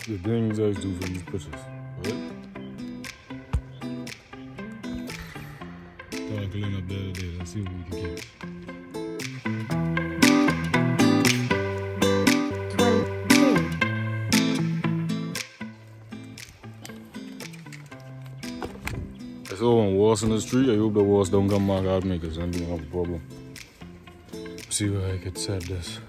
the things I do for these pictures, right? Thought I could clean up the other day. Let's see what we can catch. I saw one wasp in the street. I hope the wasp don't come back at me because I'm gonna have a problem. See where I could set this.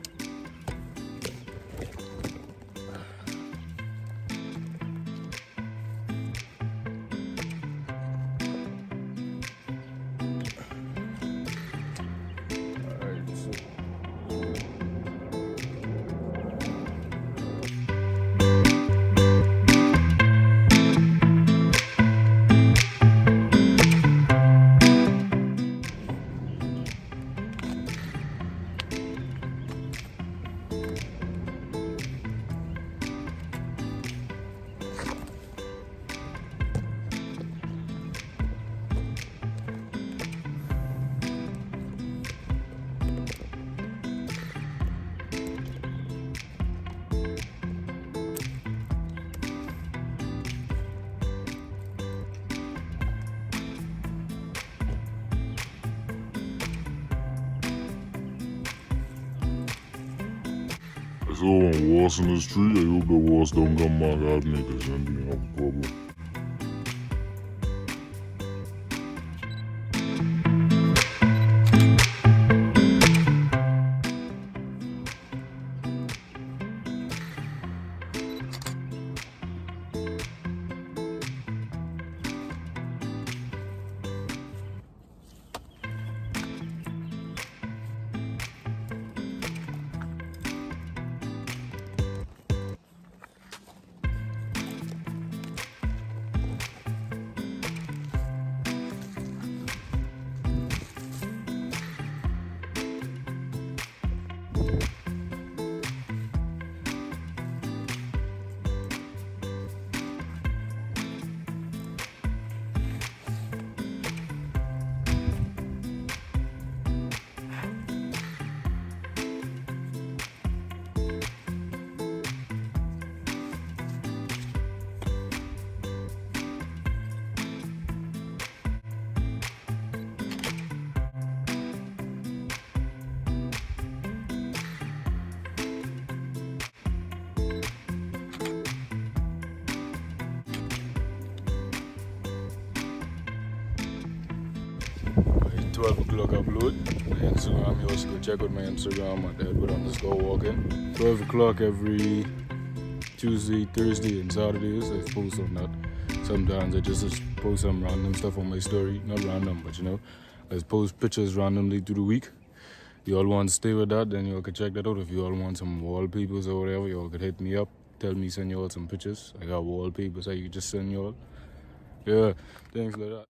I saw one wasp in the street. I hope the wasp don't come back at me because I'm gonna have a problem. By 12 o'clock upload. My Instagram, you also go check out my Instagram at _Walkin. 12 o'clock every Tuesday, Thursday, and Saturdays. I post on that. Sometimes I just post some random stuff on my story. Not random, but you know, I just post pictures randomly through the week. You all want to stay with that, then you all can check that out. If you all want some wallpapers or whatever, you all could hit me up. Tell me, send you all some pictures. I got wallpapers I can just send you all. Yeah, things like that.